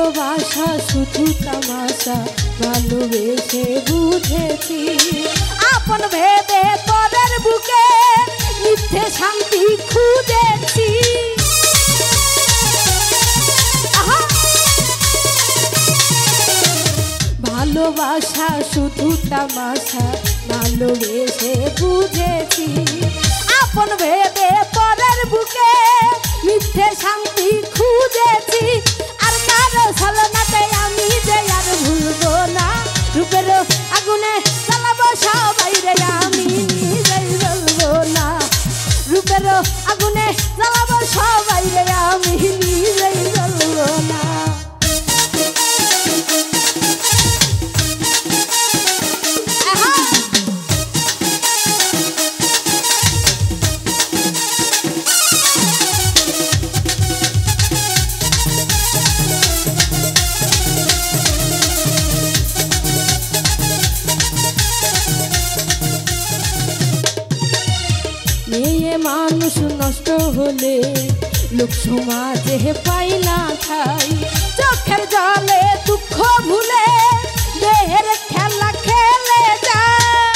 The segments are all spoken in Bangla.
ভালোবাসা শুধু তামাশা ভালোবেসে বুঝেছি আপন ভেবে পরের বুকে মিথ্যে শান্তি খুঁজেছি ভালোবাসা শুধু তামাশা ভালোবেসে বুঝেছি আপন ভেবে পরের বুকে মিথ্যে শান্তি খুঁজেছি আর কারো ছলনাতে আমি যে আর ভুলবো না রূপের আগুনে জ্বালাবো সবাই রে আমি নিজেই জ্বলবো না রূপের আগুনে জ্বালাবো সবাই রে আমি নিজেই জ্বলবো না মানুষ নষ্ট হলে লোক সমাজে পাই না ঠাই চোখের জলে দুঃখ ভুলে দেহের খেলা খেলে যায়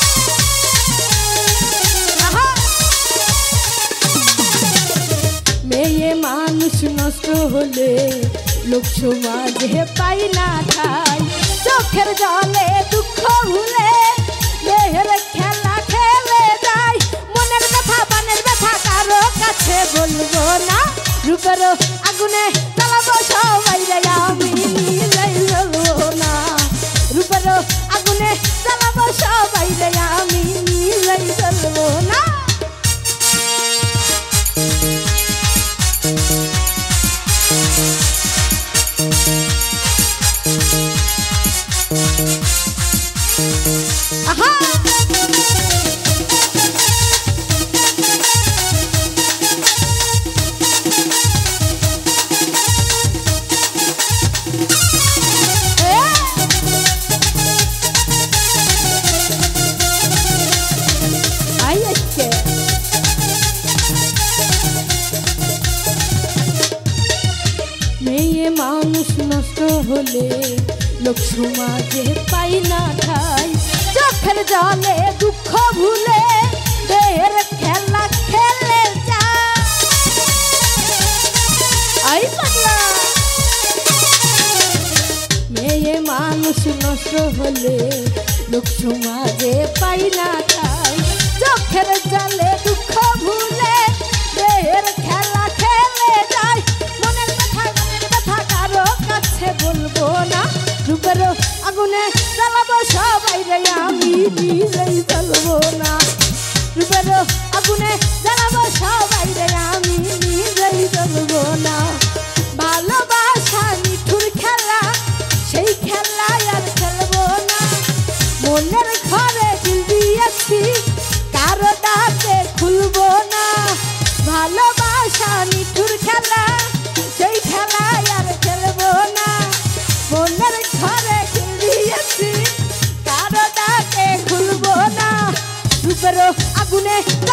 মেয়ে মানুষ নষ্ট হলে লোক সমাজে পাই না ঠাই চোখের জলে দুঃখ ভুলে দেহের খেলা খেলে যায় মনের ব্যথা বানের ব্যথা কারো কাছে বলবো না রূপের আগুনে জ্বালাবো সবাই রে আমি নিজেই জ্বলবো না রূপের আগুনে জ্বালাবো সবাই রে আমি নিজেই জ্বলবো না মেয়ে মানুষ নষ্ট হলে লোক সমাজে পাই না ঠাই চোখের জলে দুঃখ ভুলে দেহের খেলা খেলে যায় মেয়ে মানুষ নষ্ট হলে লোক সমাজে পাই না ঠাই চোখের জলে দুঃখ ভুলে দেহের খেলা খেলে যায় মনের ব্যথা কারো কাছে বলবো না রূপের আগুনে জ্বালাবো সবাই রে আমি নিজেই জ্বলবো না রূপের আগুনে জ্বালাবো সবাই রে আমি নিজেই জ্বলবো না ভালোবাসা নিঠুর খেলা সেই খেলায় আর খেলবো না মনের ঘরে দিল দিয়েছি কারো ডাকে খুলবো না ভালোবাসা নিঠুর খেলা সেই খেলায় আর খেলবো না মনের ঘরে দিল দিয়েছি কারো ডাকে খুলবো না রূপের আগুনে